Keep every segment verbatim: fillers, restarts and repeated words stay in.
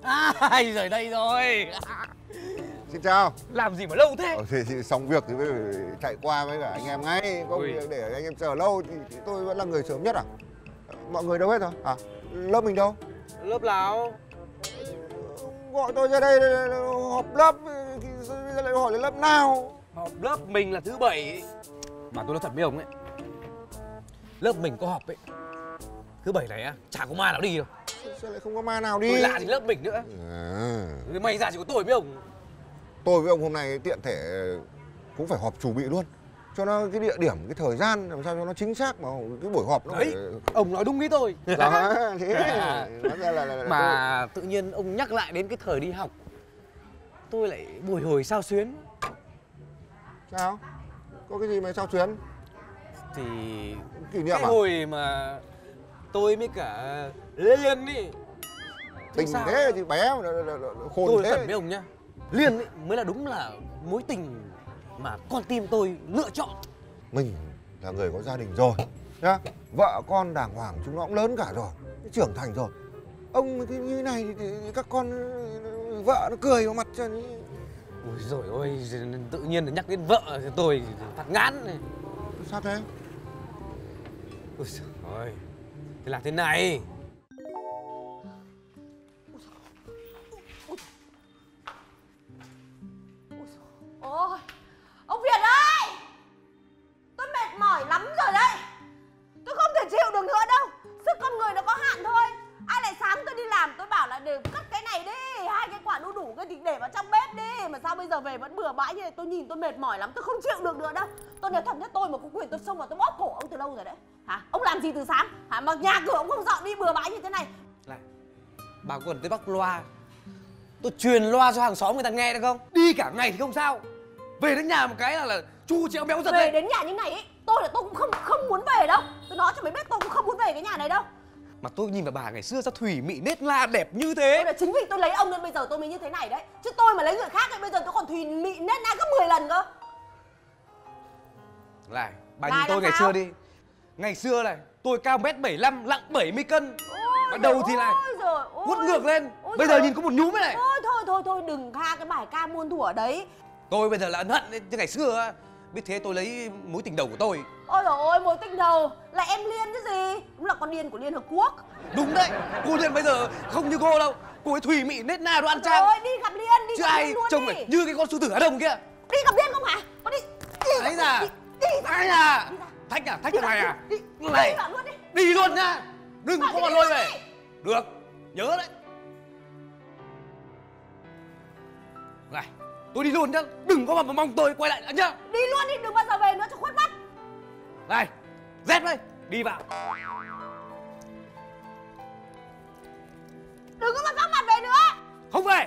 À, rồi đây rồi. Xin chào. Làm gì mà lâu thế? Ờ, thì, thì xong việc thì mới chạy qua với cả anh em ngay. Không Ui. để anh em chờ lâu thì, thì tôi vẫn là người sớm nhất à? Mọi người đâu hết rồi? À, lớp mình đâu? Lớp nào? Gọi tôi ra đây họp lớp, thì bây giờ lại hỏi là lớp nào? Họp lớp mình là thứ bảy. Mà tôi nói thật với ông ấy, lớp mình có họp ấy, thứ bảy này á, chả có ma nào đi đâu. Sao lại không có ma nào đi? Tôi lạ gì lớp mình nữa. À. May ra chỉ có tôi với ông. Tôi với ông hôm nay tiện thể cũng phải họp chủ bị luôn. Cho nó cái địa điểm, cái thời gian làm sao cho nó chính xác mà cái buổi họp nó đấy phải... Ông nói đúng ý tôi. Đó, thế nói ra là, là, là mà tôi... tự nhiên ông nhắc lại đến cái thời đi học, tôi lại bồi hồi sao xuyến. Sao? Có cái gì mà sao xuyến? Thì kỷ niệm cái à? hồi mà tôi với cả Liên ý. Tình sao thế á? thì bé mà khôn tôi thế. thật với ông nhá, Liên ý mới là đúng là mối tình mà con tim tôi lựa chọn. Mình là người có gia đình rồi nhá, vợ con đàng hoàng chúng nó cũng lớn cả rồi, trưởng thành rồi. Ông thì như này thì, thì các con vợ nó cười vào mặt cho. Ôi dồi ôi, tự nhiên nhắc đến vợ thì tôi phát ngán này. Sao thế? Ôi giời ơi, thế là thế này. Ôi, ông Việt ơi, tôi mệt mỏi lắm rồi đấy. Tôi không thể chịu được nữa đâu. Sức con người nó có hạn thôi. Ai lại sáng tôi đi làm tôi bảo là để cất cái này đi, hai cái quả đu đủ cái thì để vào trong bếp đi. Mà sao bây giờ về vẫn bừa bãi như này? Tôi nhìn tôi mệt mỏi lắm, tôi không chịu được nữa đâu. Tôi nói thật nhất, tôi mà có quyền tôi xông vào tôi bóp cổ ông từ lâu rồi đấy. Hả? Ông làm gì từ sáng? Hả? Mà nhà cửa ông không dọn đi bừa bãi như thế này. Này, bà còn tới bắc loa, tôi truyền loa cho hàng xóm người ta nghe được không? Đi cả ngày thì không sao, về đến nhà một cái là là chu chéo béo giật Về lên. đến nhà như này ấy, tôi là tôi cũng không không muốn về đâu. Tôi nói cho mày biết tôi cũng không muốn về cái nhà này đâu. Mà tôi nhìn vào bà ngày xưa sao thủy mị nết na đẹp như thế. Tôi là chính vì tôi lấy ông nên bây giờ tôi mới như thế này đấy. Chứ tôi mà lấy người khác ấy bây giờ tôi còn thùy mị nết na gấp mười lần cơ. Này, bà Này, nhìn tôi làm ngày sao? xưa đi. Ngày xưa này, tôi cao mét bảy lăm, nặng bảy mươi cân. Ôi Bắt đầu thì này, ôi giời ôi. quất ngược lên. Ôi Bây giời giờ nhìn có một nhúm ấy này. Thôi thôi thôi thôi đừng tha cái bài ca muôn thuở đấy. Tôi bây giờ là ân hận đấy, chứ ngày xưa á, biết thế tôi lấy mối tình đầu của tôi. Ôi giời ôi, mối tình đầu là em Liên chứ gì. Đúng là con điên của Liên Hợp Quốc. Đúng đấy, cô Liên bây giờ không như cô đâu. Cô ấy thủy mị nết na đồ ăn trang. Rồi đi gặp Liên, đi Chứ gặp ai Liên luôn trông đi. này như cái con sư tử Á Đông kia. Đi gặp Liên không hả? Con đi. Đi. Ấy ra. Đi, đi ra. Ấy ra. Đi ra. Thách à, thách Đi thằng này à? Đi. Này. Đi vào luôn đi. Đi luôn nhá. Đừng Bảo có đi mà đi lôi luôn về. đi. Được, nhớ đấy. Này, tôi đi luôn nhá. Đừng có mà mong tôi quay lại nữa nhá. Đi luôn đi, đừng bao giờ về nữa cho khuất mắt. Này, dép đây, đi vào. Đừng có mà vắng mặt về nữa. Không về.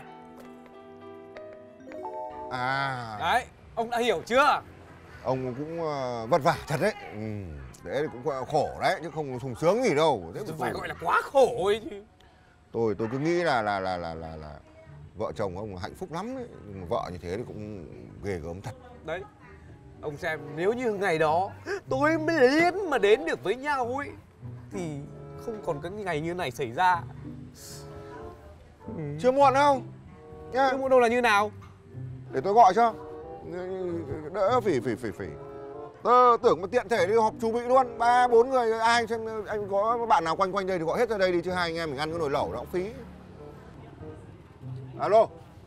À, Đấy, ông đã hiểu chưa? ông cũng uh, vất vả thật đấy. Ừ, đấy cũng gọi là khổ đấy chứ không sung sướng gì đâu. Thế Tôi mà phải tôi- gọi là quá khổ ấy chứ. tôi tôi cứ nghĩ là là là là là, là vợ chồng ông hạnh phúc lắm đấy. Nhưng mà vợ như thế thì cũng ghê gớm thật. Đấy, ông xem nếu như ngày đó tôi mới Liên mà đến được với nhau ấy thì không còn cái ngày như này xảy ra. Chưa muộn đâu nhá. Chứ muốn đâu là như nào? Để tôi gọi cho đỡ phỉ phỉ phỉ phỉ. Tớ tưởng mà tiện thể đi họp chủ bị luôn, ba bốn người ai xem anh có bạn nào quanh quanh đây thì gọi hết ra đây đi chứ hai anh em mình ăn cái nồi lẩu nó cũng phí. Alo.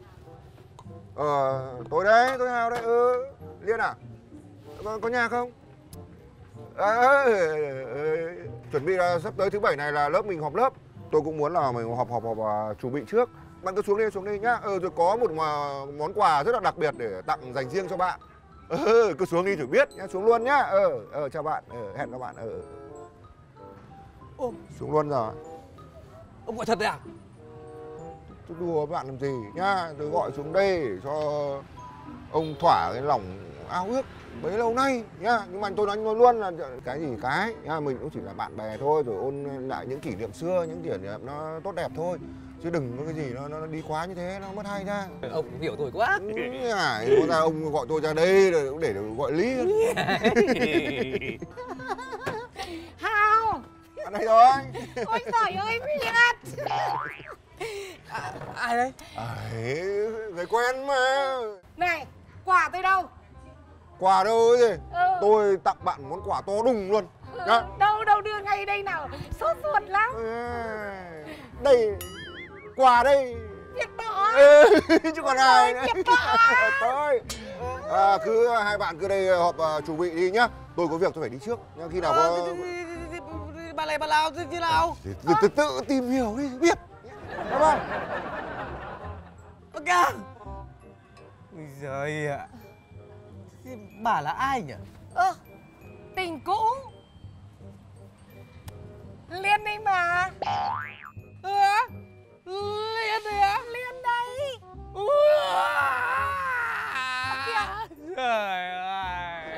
Ờ, tôi đấy, tôi Hào đấy. Ừ, Liên à? Có, có nhà không? À, ừ, ừ, chuẩn bị là sắp tới thứ bảy này là lớp mình họp lớp. Tôi cũng muốn là mình họp họp họp uh, chuẩn bị trước. Bạn cứ xuống đi, xuống đi nhá. Ừ, rồi có một uh, món quà rất là đặc biệt để tặng dành riêng cho bạn. Ừ, cứ xuống đi thử biết nhá, xuống luôn nhá. Ừ, ừ, chào bạn, ừ, hẹn các bạn. Ừ. Ô, Xuống luôn rồi. ông gọi thật đấy à? Tôi đùa với bạn làm gì nhá. Tôi gọi xuống đây để cho ông thỏa cái lòng ao ước bấy lâu nay nhá. Nhưng mà tôi nói luôn là cái gì cái nhá, mình cũng chỉ là bạn bè thôi, rồi ôn lại những kỷ niệm xưa, những kỷ niệm nó tốt đẹp thôi, chứ đừng có cái gì nó nó đi quá như thế nó mất hay ra. Ông cũng hiểu tôi quá. Ừ, à, ra ông gọi tôi ra đây để để gọi lý. Hào. Bạn đây rồi. Ôi trời ơi Việt. À, Ai đấy? Ấy, người quen mà. Này, quà tôi đâu? Quà đâu ấy gì? Ừ. Tôi tặng bạn món quà to đùng luôn. Nhá. Đâu đâu đưa ngay đây nào. Sốt ruột lắm. Đây, quà đây. Việt Bỏ. Ừ, chứ còn ai nữa. Việt Bỏ. Tôi. À, cứ hai bạn cứ đây họp uh, chuẩn bị đi nhá. Tôi có việc tôi phải đi trước. Nhưng khi nào có... Bà này bà nào thế nào? Thì tự, tự, tự tìm hiểu đi, biết. Bye bye. Ơ kìa. Ôi giời ạ. Thế bà là ai nhỉ? Ơ, tình cũ. Liên đây mà. Ừ, Liên đây á? Liên đây. Kìa. Trời ơi.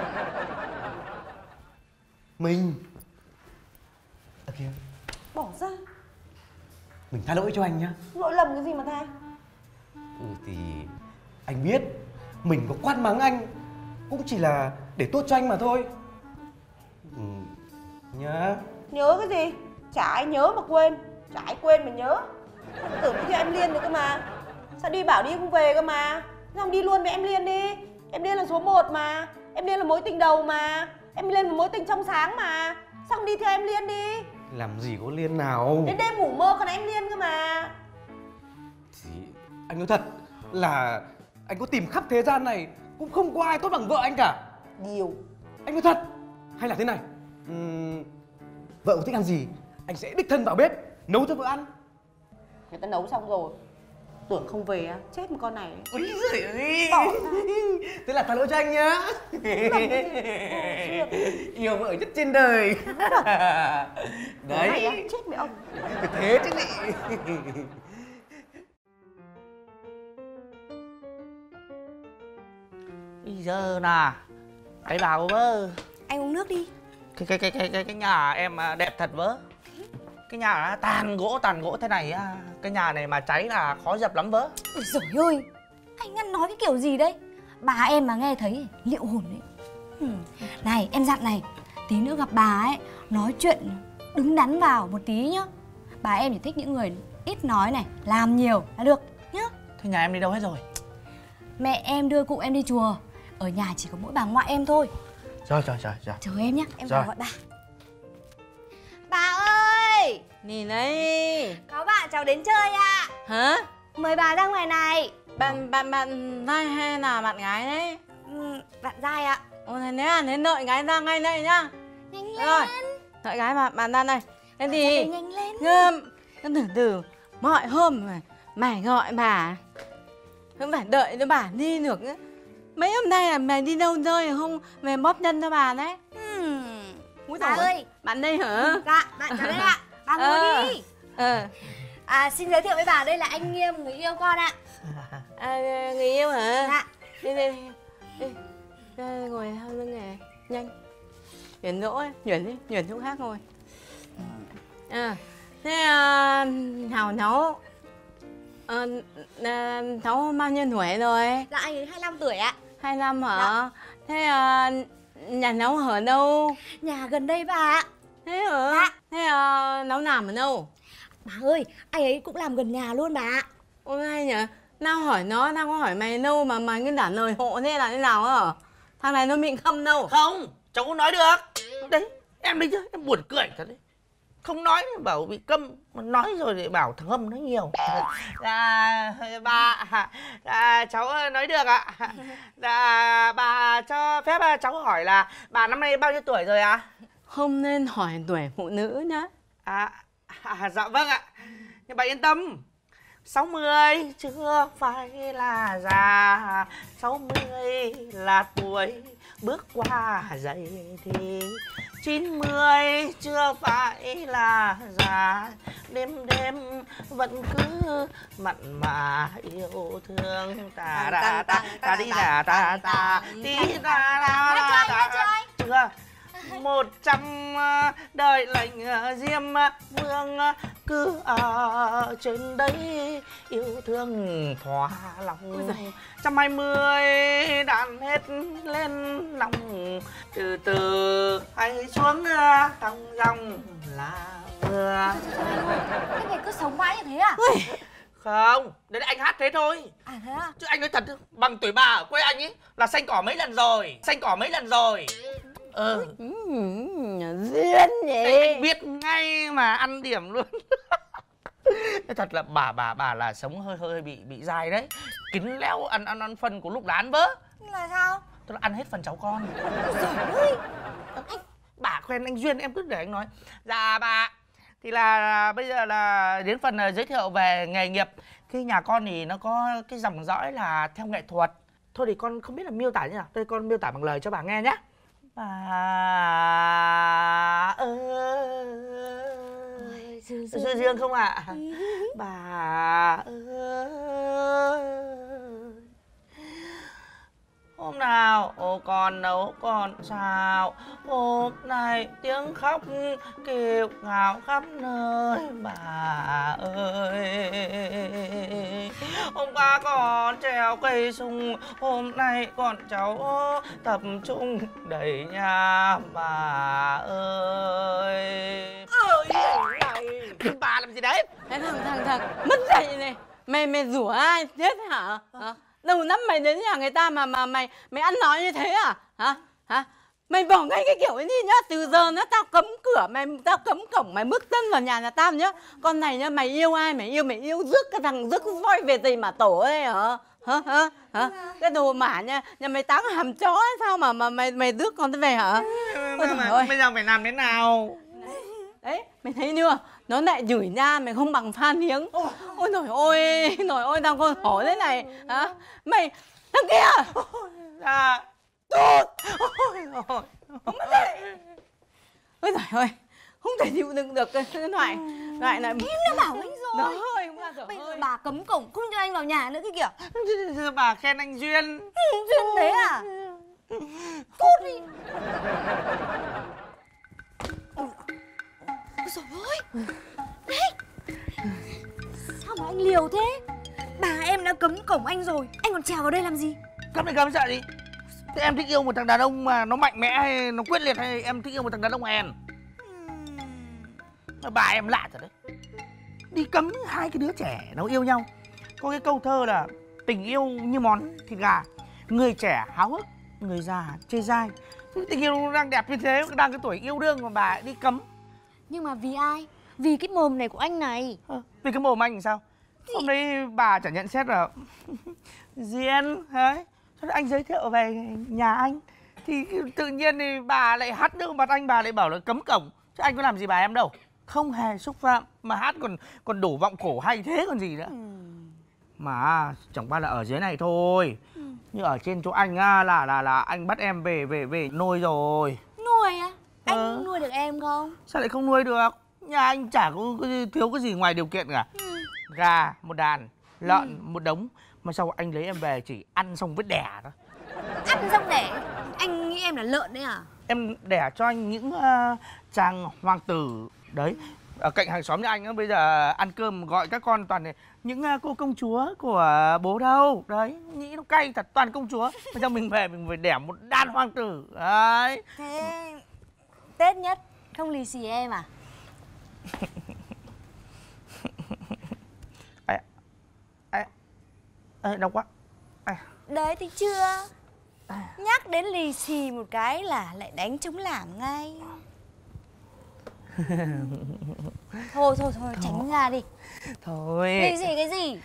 Mình. Ơ kìa. Bỏ ra. Mình tha lỗi cho anh nhá. Lỗi lầm cái gì mà tha? Ừ thì anh biết mình có quát mắng anh cũng chỉ là để tốt cho anh mà thôi. Ừ, nhá. Nhớ cái gì? Chả ai nhớ mà quên. Chả ai quên mà nhớ. Tưởng đi theo em Liên nữa cơ mà. Sao đi bảo đi không về cơ mà. Không đi luôn với em Liên đi. Em Liên là số một mà. Em Liên là mối tình đầu mà. Em Liên là mối tình trong sáng mà. Sao không đi theo em Liên đi? Làm gì có Liên nào. Đến đêm ngủ mơ còn em Liên cơ mà. Thì anh nói thật là anh có tìm khắp thế gian này cũng không có ai tốt bằng vợ anh cả. Điều. Anh nói thật. Hay là thế này, uhm, vợ có thích ăn gì anh sẽ đích thân vào bếp nấu cho vợ ăn. Người ta nấu xong rồi. Tưởng không về á, chết một con này. Úi giời ơi. Bỏ. Thế là tha lỗi cho anh nhá. Yêu vợ nhất trên đời. Đấy. Này á, chết mẹ ông. Thế chứ lị. Bây giờ nà cái bảo vơ Anh uống nước đi. cái cái cái cái cái, cái nhà em đẹp thật vớ. Cái nhà nó tàn gỗ tàn gỗ thế này á, cái nhà này mà cháy là khó dập lắm vớ. Ôi giời ơi, anh ăn nói cái kiểu gì đấy? Bà em mà nghe thấy liệu hồn đấy. Ừ. Này em dặn này, tí nữa gặp bà ấy nói chuyện đứng đắn vào một tí nhá. Bà em thì thích những người ít nói này, làm nhiều là được nhá. Thế nhà em đi đâu hết rồi? Mẹ em đưa cụ em đi chùa, ở nhà chỉ có mỗi bà ngoại em thôi. Rồi rồi rồi rồi. Chờ em nhá, em Rồi. vào gọi bà. Bà ơi! Nhìn đấy. Có bạn cháu đến chơi ạ. Hả? Mời bà ra ngoài này. Bạn bạn bạn trai hay là bạn gái đấy? Ừ, bạn trai ạ. Ồ thế nếu là đến đợi gái ra ngay đây nhá. Nhanh lên. Rồi. Đợi gái bạn bạn ra đây. Thế Dạ, thì nhanh lên. ngâm cứ từ từ mọi hôm mà mày gọi bà không phải đợi cho bà đi được nữa. Mấy hôm nay là mày đi đâu chơi không mày bóp chân cho bà đấy. Hmm. Úi Bà dồi, ơi. bạn đây hả? Dạ, bạn cháu đây ạ. Bà ngồi Ờ. đi. Ờ. À, xin giới thiệu với bà, đây là anh Nghiêm, người yêu con ạ. À, người yêu hả? Dạ. Đi đi đi. Đi, ngồi theo lưng này nhanh. Chuyển chỗ ấy, chuyển đi, chuyển chỗ khác ngồi. À, thế à, Hào nấu à, à, cháu bao nhiêu tuổi rồi? Dạ, anh ấy hai mươi lăm tuổi ạ. hai mươi lăm hả? Dạ. Thế à, nhà nấu ở đâu? Nhà gần đây bà ạ. Thế hả? Dạ. Thế à, nấu làm ở đâu? Bà ơi, anh ấy cũng làm gần nhà luôn bà ạ. Ôi hay nhỉ? Nào hỏi nó, nào có hỏi mày đâu mà mày cứ trả lời hộ thế là thế nào hả? Thằng này nó bị khâm đâu. Không, cháu không nói được. Đấy, em đi chứ, em buồn cười thật đấy. Không nói bảo bị câm, mà nói rồi thì bảo thằng Hâm nói nhiều. Là bà, là cháu nói được ạ. Là bà cho phép cháu hỏi là bà năm nay bao nhiêu tuổi rồi ạ? Không nên hỏi tuổi phụ nữ nhá. À, à dạ vâng ạ. Nhưng bà yên tâm, sáu mươi chưa phải là già, sáu mươi là tuổi bước qua dậy thì, chín mươi chưa phải là già, đêm đêm vẫn cứ mặn mà yêu thương ta ta ta ta đi là ta ta đi ta ta ta ta chưa một trăm đời lệnh Diêm Vương cứ ở trên đấy yêu thương thỏa lòng. Trăm hai mươi đàn hết lên lòng, từ từ hay xuống thong dong là vừa. Anh ấy cứ sống mãi như thế à? Ui, Không, đấy là anh hát thế thôi. À thế à? Chứ anh nói thật, bằng tuổi bà ở quê anh ấy là xanh cỏ mấy lần rồi. Xanh cỏ mấy lần rồi. Ừ. Duyên nhỉ. Đấy, anh biết ngay mà, ăn điểm luôn. Nói thật là bà bà bà là sống hơi hơi bị bị dai đấy. Kín leo ăn ăn ăn phần của lúc là ăn bớ. Là sao? Tôi là ăn hết phần cháu con. Giời ơi. Bà quen anh Duyên, em cứ để anh nói. Dạ bà, thì là, là bây giờ là đến phần uh, giới thiệu về nghề nghiệp. Khi nhà con thì nó có cái dòng dõi là theo nghệ thuật. Thôi thì con không biết là miêu tả như nào, đây con miêu tả bằng lời cho bà nghe nhé. Bà ơi, Dương Dương, Dương không ạ? À? Bà ơi, hôm nào ô con nấu con sao, hôm nay tiếng khóc kêu ngào khắp nơi. Bà ơi, hôm qua con treo cây sung, hôm nay con cháu tập trung đầy nhà. Bà ơi. Ơi này, bà làm gì đấy? Cái thằng thằng thằng mất dạy này, mày mày rủa ai chết hả? Hả? Đầu năm mày đến nhà người ta mà mà mày mày ăn nói như thế à? Hả? Hả? Mày bỏ ngay cái kiểu ấy đi nhá. Từ giờ nó tao cấm cửa mày, tao cấm cổng mày bước chân vào nhà nhà tao nhá. Con này nhá, mày yêu ai mày yêu, mày yêu rước cái thằng rước voi về gì mà tổ ấy hả? Hả? Hả? Hả? Cái đồ mả nha, nhà mày táng hàm chó ấy, sao mà mà mày mày rước con về hả? Ôi trời ơi. Bây giờ phải làm thế nào? Đấy, mày thấy chưa? Nó lại chửi nha, mày không bằng Phan Hiếng. Ôi trời ơi, trời ơi, tao còn hỏi thế này. Hả? Mày, thằng kia. Dạ. Tốt. Ôi trời, không mất dậy. Ôi trời ơi, không thể chịu đựng được cái loại loại này. Em đã bảo anh rồi. Nó hơi không ra dở Bây giờ hơi. bà cấm cổng không cho anh vào nhà nữa cái kìa. Bà khen anh Duyên. Duyên đấy à? Cút đi. Ôi trời ơi. Đấy. Sao mà anh liều thế? Bà em đã cấm cổng anh rồi, anh còn trèo vào đây làm gì? Cấm thì cấm sợ gì? Thế em thích yêu một thằng đàn ông mà nó mạnh mẽ hay nó quyết liệt, hay em thích yêu một thằng đàn ông hèn? Uhm. Bà em lạ thật đấy. Đi cấm hai cái đứa trẻ nó yêu nhau. Có cái câu thơ là tình yêu như món thịt gà, người trẻ háo hức, người già chê dai. Tình yêu đang đẹp như thế, đang cái tuổi yêu đương mà bà đi cấm. Nhưng mà vì ai? Vì cái mồm này của anh này. À, vì cái mồm anh thì sao? Hôm đấy bà chả nhận xét là Duyên đấy, anh giới thiệu về nhà anh thì tự nhiên thì bà lại hát nước mặt anh, bà lại bảo là cấm cổng. Chứ anh có làm gì bà em đâu. Không hề xúc phạm, mà hát còn còn đổ vọng cổ hay thế còn gì nữa. Ừ. Mà chẳng qua là ở dưới này thôi. Ừ. Như ở trên chỗ anh á, là là là anh bắt em về về về nuôi rồi. Nuôi á? Anh ờ. nuôi được em không? Sao lại không nuôi được? Nhà anh chả có thiếu cái gì ngoài điều kiện cả. Ừ. Gà một đàn, lợn ừ. một đống. Mà sao anh lấy em về chỉ ăn xong vết đẻ đó. Ăn xong đẻ? Anh nghĩ em là lợn đấy à? Em đẻ cho anh những uh, chàng hoàng tử. Đấy, ở cạnh hàng xóm nhà anh á, bây giờ ăn cơm gọi các con toàn những uh, cô công chúa của bố đâu. Đấy, nghĩ nó cay thật, toàn công chúa. Bây giờ mình về mình phải đẻ một đàn hoàng tử. Đấy. Thế Tết nhất không lì xì em à? Ê, ê, ê, đau quá. Ê. Đấy thì chưa. Nhắc đến lì xì một cái là lại đánh trống lảng ngay. Thôi thôi thôi, tránh ra đi. Thôi. Lì xì cái gì?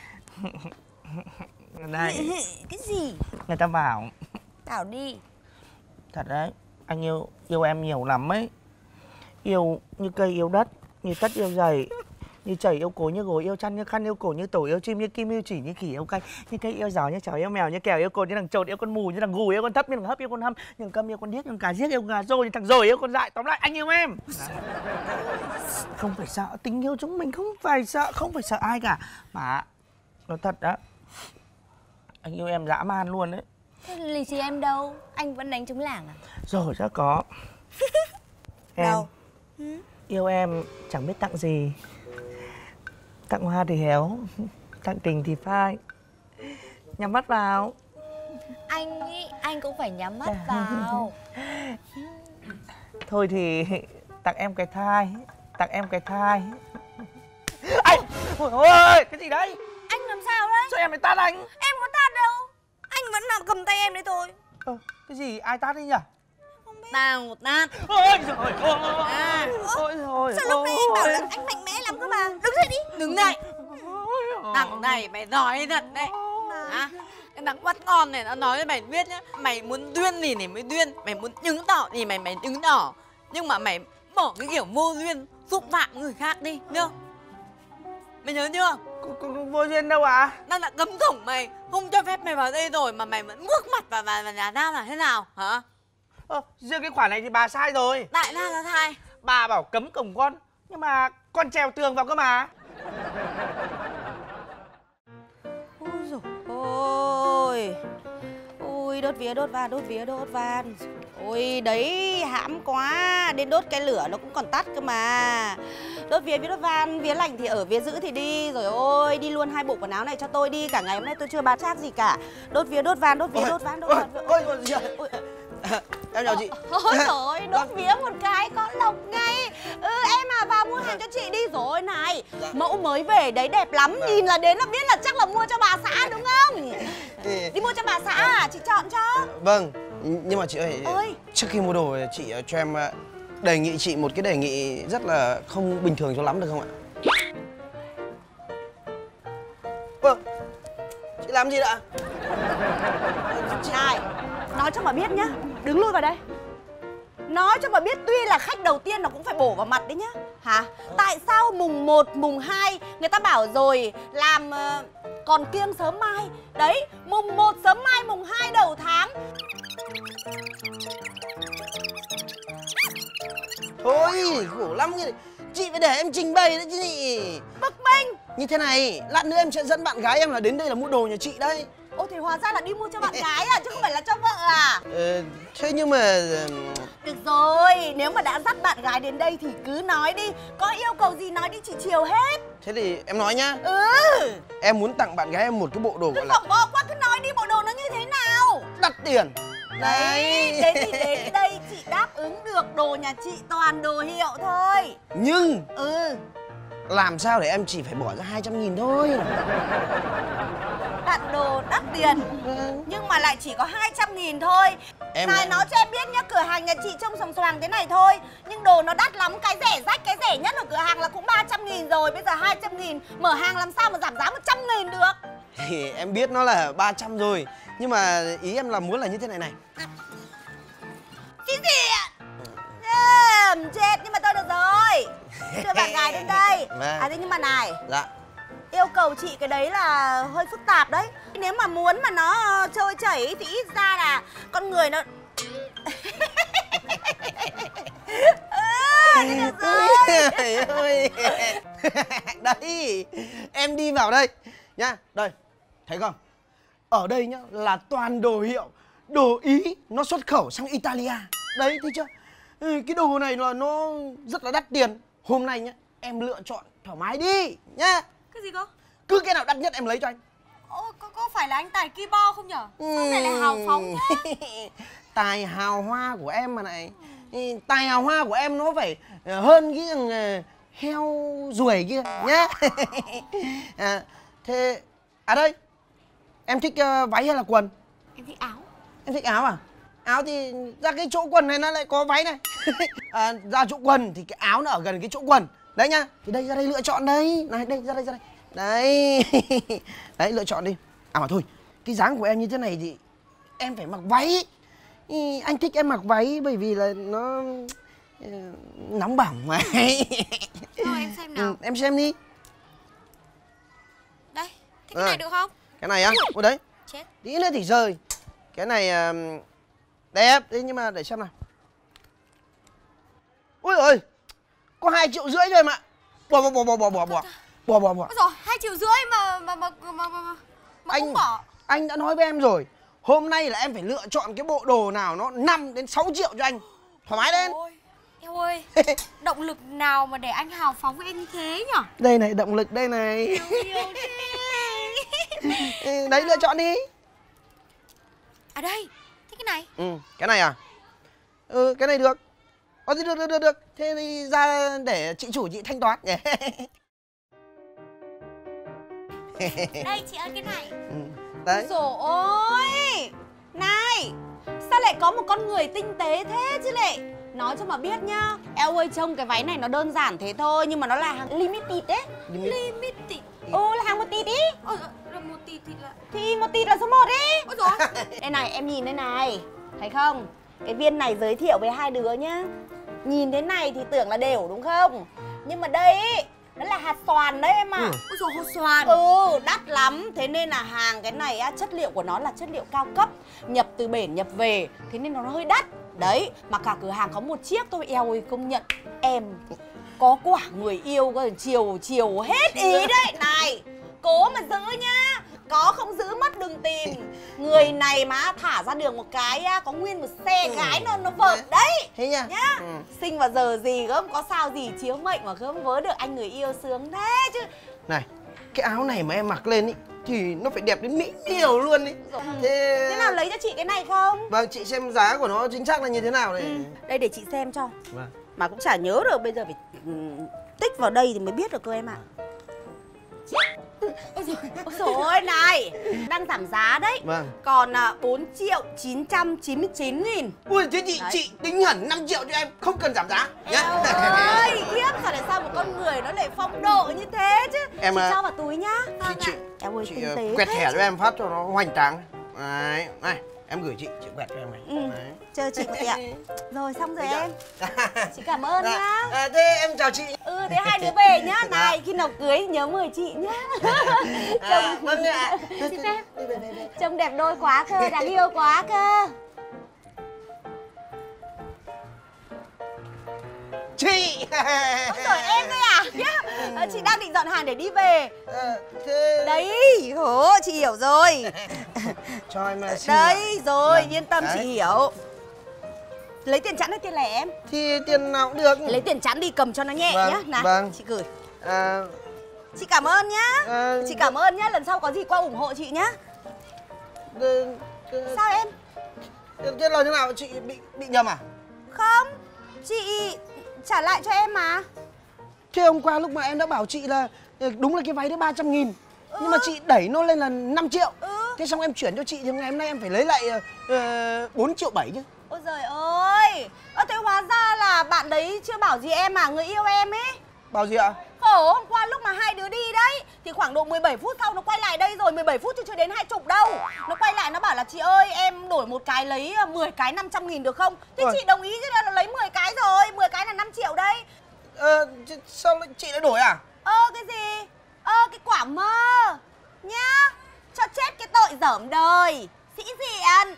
Này. Cái gì? Người ta bảo. Bảo đi. Thật đấy, anh yêu yêu em nhiều lắm ấy. Yêu như cây yêu đất, như tất yêu giày, như chảy yêu cố, như gối yêu chăn, như khăn yêu cổ, như tổ yêu chim, như kim yêu chỉ, như khỉ yêu cay, như cây yêu gió, như chó yêu mèo, như kèo yêu cột, như thằng trột yêu con mù, như thằng gù yêu con thấp, như thằng hấp yêu con hâm, như thằng câm yêu con điếc, như thằng cá giết yêu gà rô, như thằng rồi yêu con dại. Tóm lại anh yêu em. Không phải sợ, tình yêu chúng mình không phải sợ, không phải sợ ai cả. Mà nói thật đó, anh yêu em dã man luôn đấy. Thế lì xì em đâu? Anh vẫn đánh trống lảng à? Rồi chắc có. Em đâu? yêu em chẳng biết tặng gì. Tặng hoa thì héo, tặng tình thì phai. Nhắm mắt vào. Anh nghĩ anh cũng phải nhắm mắt vào. Thôi thì tặng em cái thai, tặng em cái thai. Anh, ôi ơi, cái gì đấy? Anh làm sao đấy? Sao em lại tát anh? Em có tát đâu. Anh vẫn làm cầm tay em đấy thôi. Ờ, cái gì ai tát đi nhỉ? Tao tát. Ôi rồi ôi. À, Ôi rồi. Sao lúc nãy em bảo là anh mạnh mẽ lắm cơ mà. Đứng dậy đi. đứng dậy. Thằng này mày giỏi thật đấy. À, cái thằng bắt con này nó nói với mày biết nhá, mày muốn duyên gì thì mới duyên, mày muốn chứng tỏ thì mày mày chứng tỏ, nhưng mà mày bỏ cái kiểu vô duyên xúc phạm người khác đi nhá. Mày nhớ chưa? Vô duyên đâu ạ? Tao đã cấm cổng mày, không cho phép mày vào đây rồi mà mày vẫn bước mặt vào vào, vào nhà tao là thế nào hả? Ờ, riêng cái khoản này thì bà sai rồi. Tại sao là sai? Bà bảo cấm cổng con, nhưng mà con trèo tường vào cơ mà. Ôi dồi ôi. Ôi đốt vía đốt van, đốt vía đốt van. Ôi đấy hãm quá. Đến đốt cái lửa nó cũng còn tắt cơ mà. Đốt vía vía đốt van, vía lành thì ở, vía dữ thì đi. Rồi ôi đi luôn hai bộ quần áo này cho tôi đi. Cả ngày hôm nay tôi chưa bán xác gì cả. Đốt vía đốt van, đốt vía đốt van, đốt van. Ôi, ôi, ôi, em chào chị. Ôi trời, đốt vía một cái có lộc ngay. Ừ em à, vào mua hàng cho chị đi. Rồi này, mẫu mới về đấy đẹp lắm. Nhìn là đến là biết là chắc là mua cho bà xã đúng không? Đi mua cho bà xã à? Chị chọn cho. Vâng, nhưng mà chị ơi, Ơi. trước khi mua đồ chị cho em đề nghị chị một cái đề nghị rất là không bình thường cho lắm được không ạ? Ơ, chị làm gì ạ? Này, nói cho mà biết nhá. Đứng lui vào đây. Nói cho mà biết tuy là khách đầu tiên nó cũng phải bổ vào mặt đấy nhá. Hả? Tại sao mùng một, mùng hai người ta bảo rồi làm uh, còn kiêng sớm mai. Đấy, mùng một sớm mai, mùng hai đầu tháng. Thôi, khổ lắm như này. Chị phải để em trình bày đấy chứ nhỉ. Bực mình. Như thế này, lát nữa em sẽ dẫn bạn gái em là đến đây là mua đồ nhà chị đây. Ô thì hóa ra là đi mua cho bạn gái à, chứ không phải là cho vợ à? Ờ, thế nhưng mà... Được rồi, nếu mà đã dắt bạn gái đến đây thì cứ nói đi. Có yêu cầu gì nói đi, chị chiều hết. Thế thì em nói nhá. Ừ. Em muốn tặng bạn gái em một cái bộ đồ Cứ gọi là phỏng vo quá, cứ nói đi bộ đồ nó như thế nào. đắt tiền. Đấy, đến thì đến đây chị đáp ứng được. Đồ nhà chị toàn đồ hiệu thôi. Nhưng Ừ. làm sao để em chỉ phải bỏ ra hai trăm nghìn thôi. Đặt đồ đắt tiền Vâng. nhưng mà lại chỉ có hai trăm nghìn thôi. Em Này lại- nói cho em biết nhá, cửa hàng nhà chị trông sòng xoàng thế này thôi nhưng đồ nó đắt lắm. Cái rẻ rách, cái rẻ nhất ở cửa hàng là cũng ba trăm nghìn rồi. Bây giờ hai trăm nghìn, mở hàng làm sao mà giảm giá một trăm nghìn được. Thì em biết nó là ba trăm rồi. Nhưng mà ý em là muốn là như thế này này. Cái gì ạ? À, chết, nhưng mà tôi được rồi. Đưa bạn gái đến đây. Vâng. À thế nhưng mà này, Dạ. yêu cầu chị cái đấy là hơi phức tạp đấy. Nếu mà muốn mà nó trôi chảy thì ít ra là con người nó ừ, thế được rồi. Trời ơi. Đấy, em đi vào đây nhá. Đây, thấy không? Ở đây nhá là toàn đồ hiệu. Đồ Ý nó xuất khẩu sang Italia. Đấy, thấy chưa? Ừ, cái đồ này là nó rất là đắt tiền. Hôm nay nhá, em lựa chọn thoải mái đi nhá. Cái gì cơ? Cứ cái nào đắt nhất em lấy cho anh. Ô, có, có phải là anh Tài Kibo không nhở? Sao này lại hào phóng thế? Tài hào hoa của em mà này. Tài hào hoa của em nó phải hơn cái thằng ờ, heo ruồi kia nhá. À, thế à đây, em thích uh, váy hay là quần? Em thích áo. Em thích áo à? Áo thì ra cái chỗ quần này nó lại có váy này. À, ra chỗ quần thì cái áo nó ở gần cái chỗ quần. Đấy nhá. Thì đây, ra đây lựa chọn đây. Này, đây, ra đây, ra đây. Đấy. Đấy, lựa chọn đi. À mà thôi, cái dáng của em như thế này thì em phải mặc váy. Ý, anh thích em mặc váy bởi vì là nó uh, nóng bỏng mà. Thôi em xem nào. Ừ, em xem đi. Đây, thế cái À. này được không? Cái này á? Ôi đấy. Chết. Tí nữa thì rơi. Cái này uh, đẹp. Thế nhưng mà để xem nào. Ôi ơi, có hai triệu rưỡi thôi mà. Bỏ bỏ bỏ bỏ bỏ bỏ bỏ. Bỏ bỏ bỏ. Ôi dồi, hai triệu rưỡi mà mà mà mà mà, mà, mà Anh không bỏ. anh đã nói với em rồi. Hôm nay là em phải lựa chọn cái bộ đồ nào nó năm đến sáu triệu cho anh. Thoải mái lên. Ôi, eo ơi, động lực nào mà để anh hào phóng với em như thế nhở? Đây này, động lực đây này. Yêu thế. Ừ, đấy, lựa chọn đi. À đây, thế cái này. Ừ, cái này à? Ừ, cái này được. Ờ, thì được, được, được, được. Thế thì ra để chị chủ chị thanh toán nhỉ. Đây chị ơi cái này. Ừ. Đấy. Rồi ôi. Này, sao lại có một con người tinh tế thế chứ lệ? Nói cho mà biết nhá. Eo ơi, trông cái váy này nó đơn giản thế thôi, nhưng mà nó là hàng limited đấy. Limited. Ừ, là hàng một tít ý. Ôi, là một tí thì là... Thì một tít là số một ý. Ôi dồi. Đây này, em nhìn đây này. Thấy không? Cái viên này giới thiệu với hai đứa nhá. Nhìn thế này thì tưởng là đều đúng không? Nhưng mà đây ý, nó là hạt xoàn đấy em ạ. Ôi dồi, hột xoàn. Ừ, đắt lắm. Thế nên là hàng cái này á, chất liệu của nó là chất liệu cao cấp, nhập từ bển nhập về. Thế nên nó hơi đắt. Đấy, mà cả cửa hàng có một chiếc thôi. Eo ơi, công nhận em có quả người yêu cơ, chiều chiều hết ý đấy. Này, cố mà giữ nhá. Có không giữ mất đừng tìm. Người này mà thả ra đường một cái á, có nguyên một xe gái nó nó vợt đấy. Thế nhá. Nhá. Ừ. Sinh vào giờ gì gớm, có sao gì chiếu mệnh mà gớm vớ được anh người yêu sướng thế chứ. Này, cái áo này mà em mặc lên ý thì nó phải đẹp đến mỹ miều luôn ý. Rồi. Thế... Thế nào lấy cho chị cái này không? Vâng, chị xem giá của nó chính xác là như thế nào này. Ừ. Đây để chị xem cho. Vâng. Mà cũng chả nhớ được, bây giờ phải ừ, tích vào đây thì mới biết được cơ em ạ. Ôi dồi, ôi dồi ôi này, đang giảm giá đấy. Vâng. Còn à, bốn triệu chín trăm chín mươi chín nghìn. Ui, thế chị, Đấy. chị tính hẳn năm triệu cho em, không cần giảm giá nhá. Eo ơi, khiếp, sao lại sao một con người nó lại phong độ như thế chứ. Em, chị à, cho vào túi nhá. Chị, chị, Eo ơi, chị tinh uh, tế quẹt thế thẻ chứ. cho em phát cho nó hoành tráng. Đấy, này, em gửi chị, chị quẹt cho em này. Ừ, Đấy. chờ chị một tí ạ. Rồi, xong rồi Dạ. em. Chị cảm ơn Dạ. nhá. À, thế em chào chị. Ừ, thế hai đứa về nhá. Này, khi nào cưới nhớ mời chị nhá. À, vâng ạ. Xin phép. Trông đẹp đôi quá cơ, đáng yêu quá cơ. Chị. Ôi trời, em đây à? À, chị đang định dọn hàng để đi về. À, thế... Đấy, hổ, chị hiểu rồi. Cho em uh, xin Đấy, rồi, Vâng. yên tâm Đấy. chị hiểu. Lấy tiền chẵn hay tiền lẻ em? Thì tiền nào cũng được. Lấy tiền chẵn đi, cầm cho nó nhẹ Vâng, nhá. Này, vâng. chị gửi. À, Chị cảm ơn nhá. à, Chị cảm ơn nhá, lần sau có gì qua ủng hộ chị nhá. Thế, thế, Sao em? thế là thế nào? Chị bị bị nhầm à? Không, chị trả lại cho em mà. Thế hôm qua lúc mà em đã bảo chị là đúng là cái váy đấy ba trăm nghìn. Ừ. Nhưng mà chị đẩy nó lên là năm triệu. Ừ. Thế xong em chuyển cho chị thì ngày hôm nay em phải lấy lại uh, bốn triệu bảy chứ. Ôi giời ơi. Ơ thế hóa ra là bạn đấy chưa bảo gì em à, người yêu em ấy. Bảo gì ạ? Khổ, hôm qua lúc mà hai đứa đi đấy thì khoảng độ mười bảy phút sau nó quay lại đây rồi. Mười bảy phút chứ chưa đến hai chục đâu. Nó quay lại nó bảo là chị ơi em đổi một cái lấy mười cái năm trăm nghìn được không? Thế Ôi. chị đồng ý chứ, là nó lấy mười cái rồi. Mười cái là năm triệu đây. Ờ, sao lại chị lại đổi à? Ơ cái gì? Ơ cái quả mơ nhá. Cho chết cái tội dởm đời sĩ diện.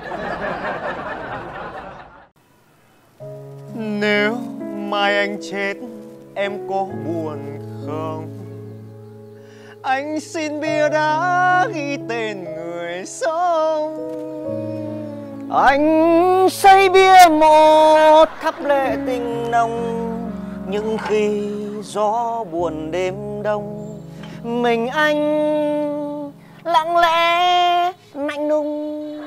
Nếu mai anh chết em có buồn không? Anh xin bia đá ghi tên người sống. Anh xây bia một thắp lệ tình nồng. Nhưng khi gió buồn đêm đông, mình anh lặng lẽ lạnh nung.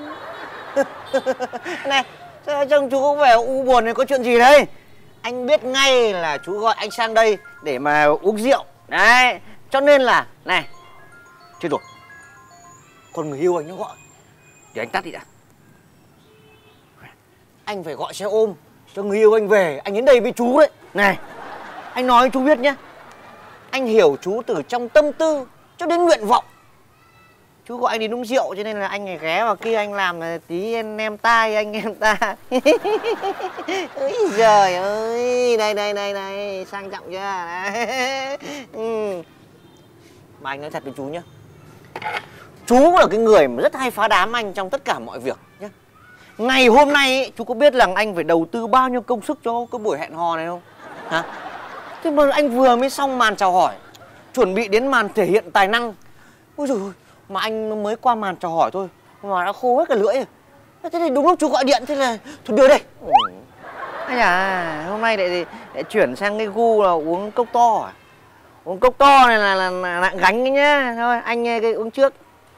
Này, trông chú có vẻ u buồn này, có chuyện gì đây? Anh biết ngay là chú gọi anh sang đây để mà uống rượu. Đấy, cho nên là, này, chết rồi, con người yêu anh nó gọi. Để anh tắt đi đã. Anh phải gọi xe ôm cho người yêu anh về, anh đến đây với chú đấy. Này, anh nói với chú biết nhé, anh hiểu chú từ trong tâm tư cho đến nguyện vọng. Chú gọi anh đến uống rượu cho nên là anh phải ghé vào kia anh làm tí anh em tai anh em ta. Ôi giời ơi, đây đây đây đây, sang trọng chưa? Đấy. Ừ. Mà anh nói thật với chú nhé, chú là cái người mà rất hay phá đám anh trong tất cả mọi việc nhé. Ngày hôm nay ấy, chú có biết rằng anh phải đầu tư bao nhiêu công sức cho cái buổi hẹn hò này không? Hả? Thế mà anh vừa mới xong màn chào hỏi, chuẩn bị đến màn thể hiện tài năng. Ôi dồi ôi, mà anh mới qua màn chào hỏi thôi mà đã khô hết cả lưỡi rồi. Thế thì đúng lúc chú gọi điện thế là thôi đưa đây. Anh à, hôm nay lại, lại chuyển sang cái gu là uống cốc to à? Uống cốc to này là, là, là nặng gánh đấy nhá. Thôi anh cái uống trước.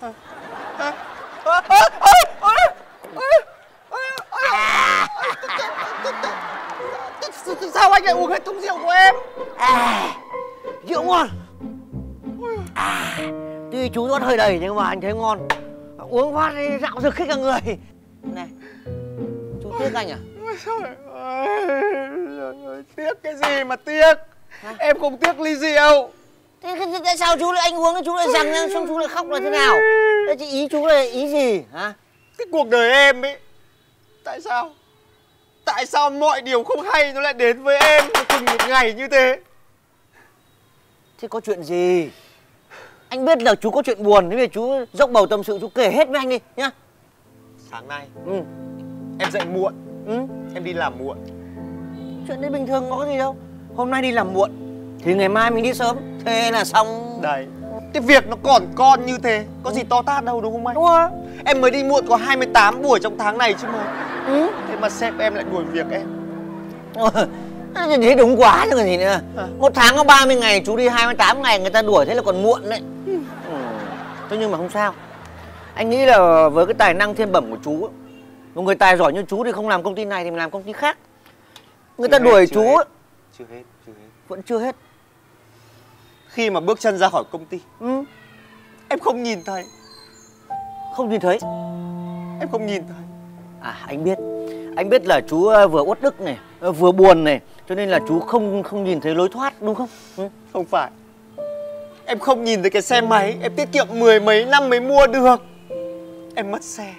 Sao anh lại uống hết thùng rượu của em? À, rượu ngon. À, Tuy chú rót hơi đầy nhưng mà anh thấy ngon. Uống phát đi dạo rực hết cả người. Này, chú tiếc anh à? Tiếc cái gì mà tiếc? Hả? Em không tiếc ly rượu. Thế tại sao chú lại anh uống chú lại rằng ra xong chú lại khóc là thế nào? Thế chị ý chú là ý gì hả? Cái cuộc đời em ấy, tại sao? Tại sao mọi điều không hay nó lại đến với em cùng một ngày như thế? Thế có chuyện gì? Anh biết là chú có chuyện buồn, thế thì chú dốc bầu tâm sự chú kể hết với anh đi nhá. Sáng nay, ừ. em dậy muộn, ừ. em đi làm muộn. Chuyện đấy bình thường có gì đâu. Hôm nay đi làm muộn thì ngày mai mình đi sớm, thế là xong. Đấy, cái việc nó còn con như thế, có gì to tát đâu đúng không anh? Đúng rồi. Em mới đi muộn có hai mươi tám buổi trong tháng này chứ mà. Ừ. Thế mà sếp em lại đuổi việc em. Thế đúng quá chứ còn gì nữa. À. Một tháng có ba mươi ngày, chú đi hai mươi tám ngày người ta đuổi, thế là còn muộn đấy. ừ. Ừ. Thế nhưng mà không sao. Anh nghĩ là với cái tài năng thiên bẩm của chú, một người tài giỏi như chú thì không làm công ty này thì mình làm công ty khác. Người chưa ta đuổi hết, chú chưa hết. chưa hết, chưa hết. Vẫn chưa hết. Khi mà bước chân ra khỏi công ty, ừ. em không nhìn thấy. Không nhìn thấy? Em không nhìn thấy. À anh biết. Anh biết là chú vừa uất ức này, vừa buồn này, cho nên là chú không không nhìn thấy lối thoát đúng không? Ừ. Không phải. Em không nhìn thấy cái xe máy em tiết kiệm mười mấy năm mới mua được. Em mất xe.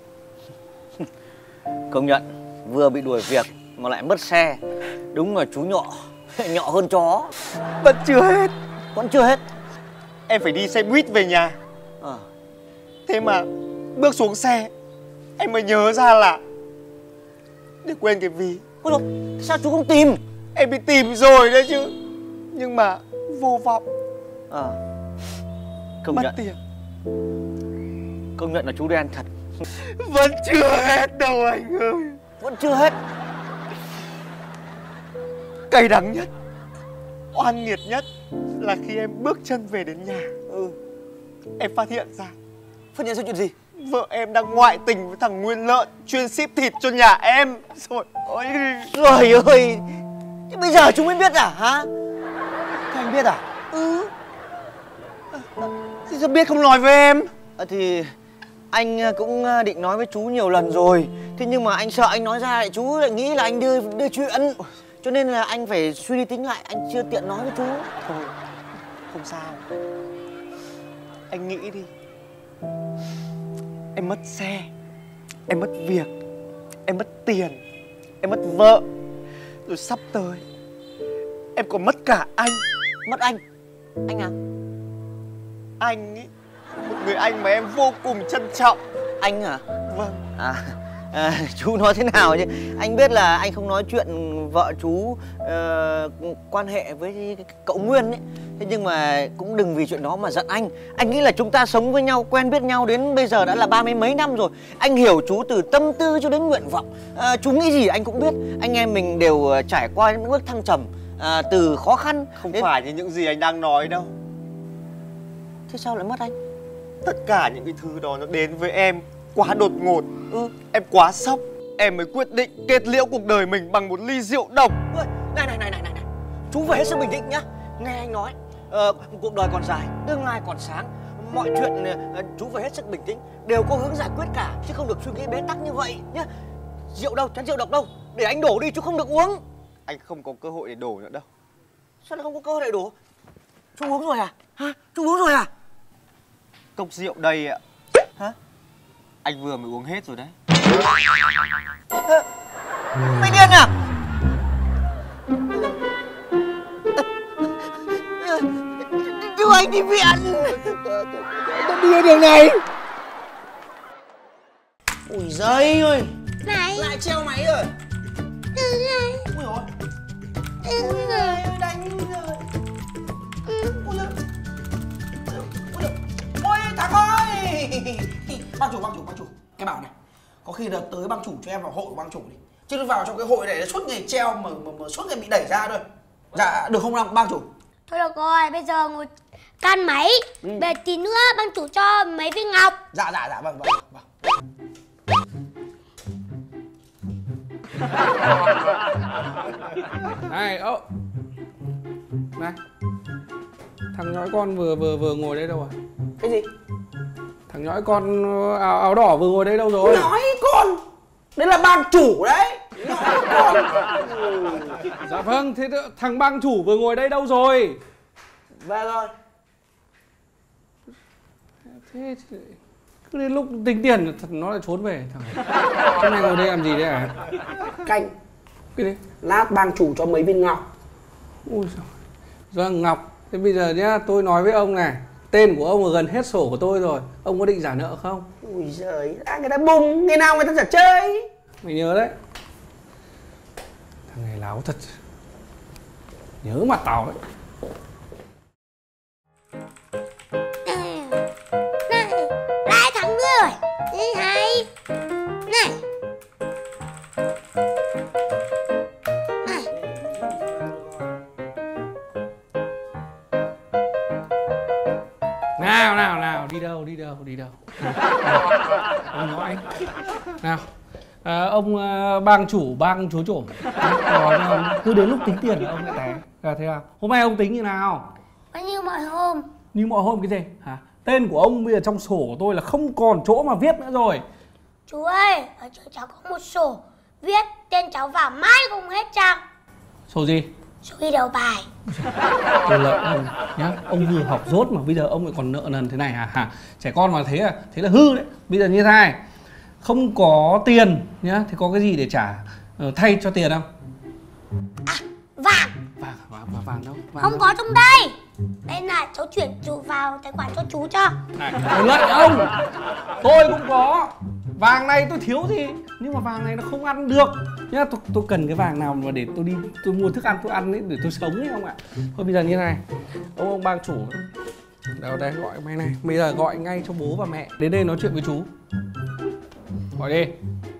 Công nhận, vừa bị đuổi việc mà lại mất xe. Đúng là chú nhọ, nhọ hơn chó. Vẫn chưa hết. Vẫn chưa hết. Em phải đi xe buýt về nhà. à. Thế mà bước xuống xe em mới nhớ ra là để quên cái ví. Ôi dồi, sao chú không tìm? Em đi tìm rồi đấy chứ, nhưng mà vô vọng. à. Công mất nhận. tiền. Công nhận là chú đen thật. Vẫn chưa hết đâu anh ơi. Vẫn chưa hết. Cay đắng nhất, oan nghiệt nhất là khi em bước chân về đến nhà. ừ. Em phát hiện ra. Phát hiện ra chuyện gì? Vợ em đang ngoại tình với thằng Nguyên Lợn chuyên ship thịt cho nhà em. Rồi ôi. Trời ơi. Thế bây giờ chú mới biết à hả? Thế anh biết à? Ừ. Thế sao biết không nói với em? à, Thì anh cũng định nói với chú nhiều lần rồi. Thế nhưng mà anh sợ anh nói ra lại chú lại nghĩ là anh đưa đưa chuyện. Cho nên là anh phải suy đi tính lại, anh chưa tiện nói với chú. Thôi, không sao. Anh nghĩ đi. Em mất xe, em mất việc, em mất tiền, em mất vợ. Rồi sắp tới em còn mất cả anh. Mất anh? Anh à? Anh ý, một người anh mà em vô cùng trân trọng. Anh à? Vâng. À, à chú nói thế nào chứ? Anh biết là anh không nói chuyện vợ chú uh, quan hệ với cậu Nguyên ấy. Thế nhưng mà cũng đừng vì chuyện đó mà giận anh. Anh nghĩ là chúng ta sống với nhau, quen biết nhau đến bây giờ đã là ba mươi mấy năm rồi. Anh hiểu chú từ tâm tư cho đến nguyện vọng. à, Chú nghĩ gì anh cũng biết. Anh em mình đều trải qua những bước thăng trầm, à, từ khó khăn. Không đến... phải như những gì anh đang nói đâu. Thế sao lại mất anh? Tất cả những cái thứ đó nó đến với em quá đột ngột. Ừ. Em quá sốc. Em mới quyết định kết liễu cuộc đời mình bằng một ly rượu độc. Này này này này này này, chú phải hết sức bình tĩnh nhá. Nghe anh nói, ờ, cuộc đời còn dài, tương lai còn sáng. Mọi chuyện uh, chú phải hết sức bình tĩnh, đều có hướng giải quyết cả, chứ không được suy nghĩ bế tắc như vậy nhá. Rượu đâu, chén rượu độc đâu, để anh đổ đi, chú không được uống. Anh không có cơ hội để đổ nữa đâu. Sao lại không có cơ hội để đổ? Chú uống rồi à? Hả? Chú uống rồi à? Cốc rượu đây ạ. Hả? Anh vừa mới uống hết rồi đấy. À, mày điên à? Đưa anh đi viện. Tôi đưa đường này. Ui giời ơi. Này. Lại treo máy rồi. Ừ này. Ui dồi. Ừ Ui rồi. đánh rồi. Ui giời. Ui giời. Ôi Thắng ơi. Bác chủ, bác chủ, bác chủ. Cái bảo này, có khi là tới bác chủ cho em vào hội của bác chủ đi. Chứ vào trong cái hội này suốt ngày treo mà, mà, mà suốt ngày bị đẩy ra thôi. Dạ được không bác chủ? Thôi được rồi, bây giờ ngồi can máy. Ừ. Về tí nữa bác chủ cho mấy viên ngọc. Dạ dạ dạ vâng vâng vâng. Này ơ. Này. Thằng nhói con vừa vừa vừa ngồi đây đâu à? Cái gì? Thằng nhõi con áo, áo đỏ vừa ngồi đây đâu rồi? Nói con. Đấy là bang chủ đấy. Nói con. Dạ vâng, thế thằng bang chủ vừa ngồi đây đâu rồi? Về rồi. Thế thì... cứ đến lúc tính tiền nó lại trốn về thằng. Cái này ngồi đây làm gì đấy à? Canh. Cái đấy. Lát bang chủ cho mấy viên ngọc. Ui giời. Vâng, ngọc. Thế bây giờ nhá, tôi nói với ông này, tên của ông là gần hết sổ của tôi rồi. Ông có định trả nợ không? Ui giời, à, người ta bùng, ngày nào người ta trả chơi. Mày nhớ đấy. Thằng này láo thật. Nhớ mặt tao đấy. Này, lại thằng người. Đi hay. Này. Này. Nào, nào, nào, đi đâu, đi đâu, đi đâu. Ông nói. Nào. À, ông uh, bang chủ, bang chúa trổm. Cứ đến lúc tính tiền là ông lại té. À, thế à? Hôm nay ông tính như nào? Bao nhiêu mọi hôm? Như mọi hôm cái gì? Hả? Tên của ông bây giờ trong sổ của tôi là không còn chỗ mà viết nữa rồi. Chú ơi, ở chỗ cháu có một sổ viết tên cháu vào mãi không hết trang. Sổ gì? Sổ ghi đầu bài. Tôi lợi ông nhá, ông vừa học dốt mà bây giờ ông lại còn nợ nần thế này hả? Hả? Trẻ con mà thế là thế là hư đấy. Bây giờ như thế này, không có tiền nhá, thì có cái gì để trả uh, thay cho tiền không? À, vàng. Vàng, vàng, vàng, vàng đâu? Vàng không đâu? Có trong đây. Đây là cháu chuyển chú vào tài khoản cho chú cho. Này, tôi lợi ông. Tôi cũng có. Vàng này tôi thiếu gì, nhưng mà vàng này nó không ăn được nhá. Tôi, tôi cần cái vàng nào mà để tôi đi tôi mua thức ăn tôi ăn ấy, để tôi sống ấy không ạ. Thôi bây giờ như thế này, ông ông bang chủ đâu đây, gọi mày này, bây giờ gọi ngay cho bố và mẹ đến đây nói chuyện với chú. Gọi đi.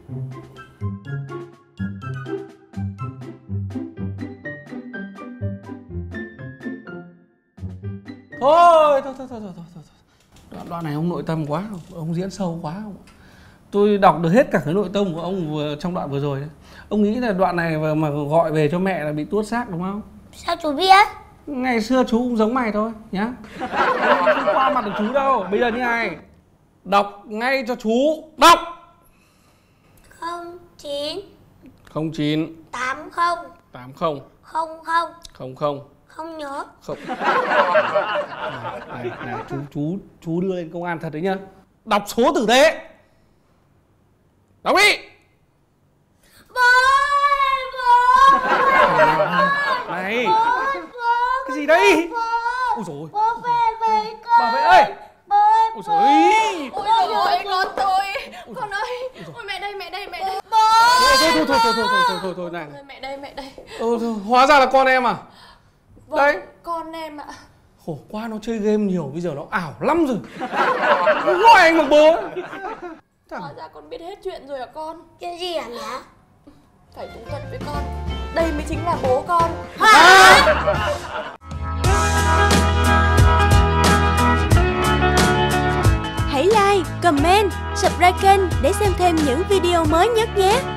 Thôi thôi thôi thôi thôi thôi đoạn, đoạn này ông nội tâm quá, ông diễn sâu quá không? Tôi đọc được hết cả cái nội tâm của ông vừa, trong đoạn vừa rồi đấy. Ông nghĩ là đoạn này mà gọi về cho mẹ là bị tuốt xác đúng không? Sao chú biết? Ngày xưa chú cũng giống mày thôi nhá. Không qua mặt được chú đâu. Bây giờ như này, đọc ngay cho chú. Đọc. Không chín Không chín Tám không Tám không Không không Không không Không nhớ. Không. Này, này, chú chú chú đưa lên công an thật đấy nhá. Đọc số tử tế. Đọc đi. Bố ơi, bố. Này. Bố, bố. Cái gì đây? Bố. Ôi dồi ôi. Bố về với con. Bà vệ ơi. Bố ơi. Ôi dồi ôi. Ôi dồi ôi, con tôi. Con ơi. Ôi mẹ đây, mẹ đây, mẹ đây. Bố. Thôi thôi thôi thôi thôi thôi thôi thôi thôi này. Mẹ đây, mẹ đây. Ừ, thôi, hóa ra là con em à? Vâng, đấy. Con em ạ. Khổ quá, nó chơi game nhiều, bây giờ nó ảo lắm rồi. Gọi anh bằng bố. Hóa ra con biết hết chuyện rồi hả con? Chuyện gì hả mẹ? Phải thú thật với con, đây mới chính là bố con. Hả? Hãy like, comment, subscribe kênh để xem thêm những video mới nhất nhé.